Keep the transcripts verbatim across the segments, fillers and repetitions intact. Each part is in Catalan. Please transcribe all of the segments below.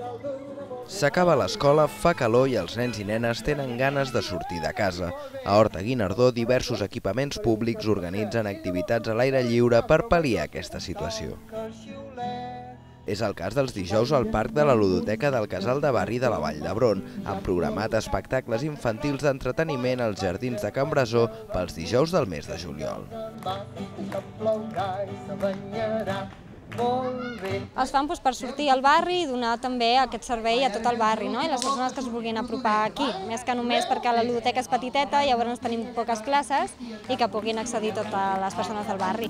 S'acaba l'escola, fa calor i els nens i nenes tenen ganes de sortir de casa. A Horta-Guinardó, diversos equipaments públics organitzen activitats a l'aire lliure per pal·liar aquesta situació. És el cas dels dijous al Parc de la Ludoteca del Casal de Barri de la Vall d'Hebron. Han programat espectacles infantils d'entreteniment als jardins de Can Brasó pels dijous del mes de juliol. Els fan per sortir al barri i donar també aquest servei a tot el barri, i les persones que es vulguin apropar aquí, més que només perquè la ludoteca és petiteta, llavors tenim poques classes i que puguin accedir totes les persones del barri.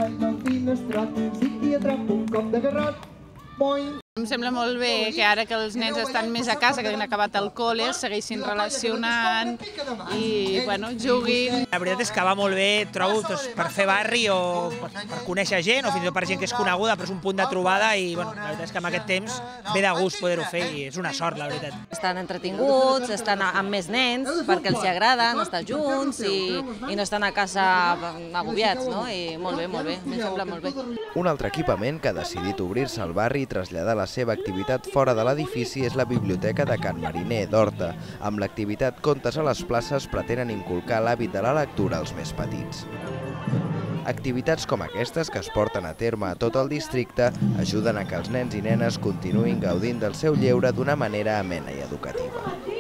Em sembla molt bé que ara que els nens estan més a casa, que han acabat el col·le, segueixin relacionant i bueno, juguin. La veritat és que va molt bé, trobo, per fer barri o per conèixer gent o fins i tot per gent que és coneguda, però és un punt de trobada i la veritat és que en aquest temps ve de gust poder-ho fer i és una sort, la veritat. Estan entretinguts, estan amb més nens perquè els agraden estar junts i no estan a casa agobiats, i molt bé, molt bé, em sembla molt bé. Un altre equipament que ha decidit obrir-se al barri i traslladar la seva activitat fora de l'edifici és la Biblioteca de Can Mariner d'Horta. Amb l'activitat Contes a les places pretenen inculcar l'hàbit de la lectura als més petits. Activitats com aquestes, que es porten a terme a tot el districte, ajuden a que els nens i nenes continuïn gaudint del seu lleure d'una manera amena i educativa.